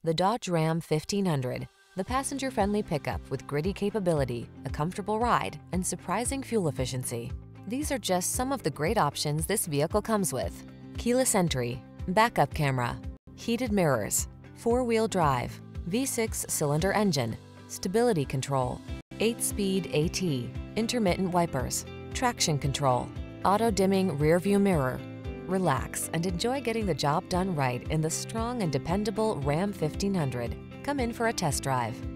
The Dodge Ram 1500, the passenger-friendly pickup with gritty capability, a comfortable ride, and surprising fuel efficiency. These are just some of the great options this vehicle comes with: keyless entry, backup camera, heated mirrors, four-wheel drive, V6 cylinder engine, stability control, 8-speed AT, intermittent wipers, traction control, auto-dimming rear-view mirror. Relax and enjoy getting the job done right in the strong and dependable Ram 1500. Come in for a test drive.